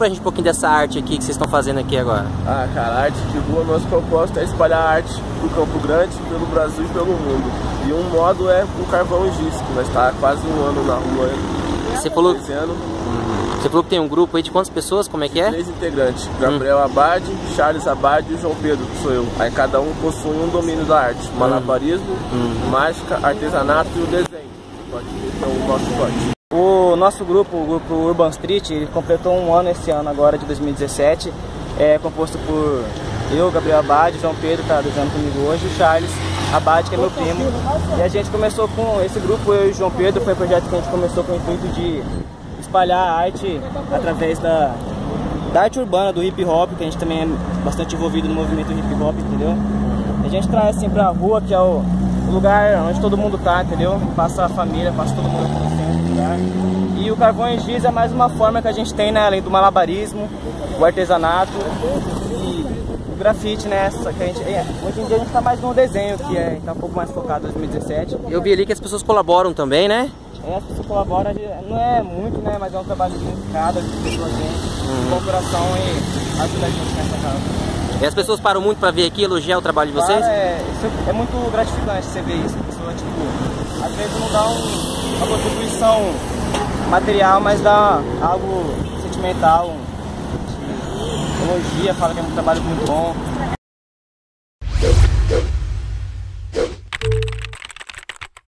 pra gente um pouquinho dessa arte aqui que vocês estão fazendo aqui agora. Ah, cara, a arte de rua, nosso propósito é espalhar a arte pro Campo Grande, pelo Brasil e pelo mundo. E um modo é o Carvão e Giz, que nós está há quase um ano na rua. Você falou que tem um grupo aí de quantas pessoas? Como é que é? 3 integrantes, Gabriel Abad, Charles Abad e o João Pedro, que sou eu. Aí cada um possui um domínio da arte: malabarismo, mágica, artesanato e o desenho. Pode ver, então o nosso corte. O nosso grupo, o grupo Urban Street, ele completou um ano esse ano agora, de 2017. É composto por eu, Gabriel Abad, João Pedro, que está desenhando comigo hoje, e o Charles Abad, que é meu primo. E a gente começou com esse grupo, eu e o João Pedro, foi um projeto que a gente começou com o intuito de espalhar a arte através da arte urbana, do hip hop, que a gente também é bastante envolvido no movimento hip hop, entendeu? A gente traz assim pra rua, que é o lugar onde todo mundo tá, entendeu? Passa a família, passa todo mundo aqui no centro do lugar. E o Carvão e Giz é mais uma forma que a gente tem, né? Além do malabarismo, o artesanato e o grafite, né? Só que hoje em dia a gente tá mais no desenho, que tá um pouco mais focado em 2017. Eu vi ali que as pessoas colaboram também, né? As pessoas colaboram, não é muito, né? Mas é um trabalho significado, as pessoas têm bom coração e ajuda a gente nessa causa. E as pessoas param muito pra ver aqui, elogiar o trabalho de vocês? Isso é muito gratificante você ver isso. A pessoa, tipo, às vezes não dá uma contribuição material, mas dá algo sentimental, elogia, fala que é um trabalho muito bom.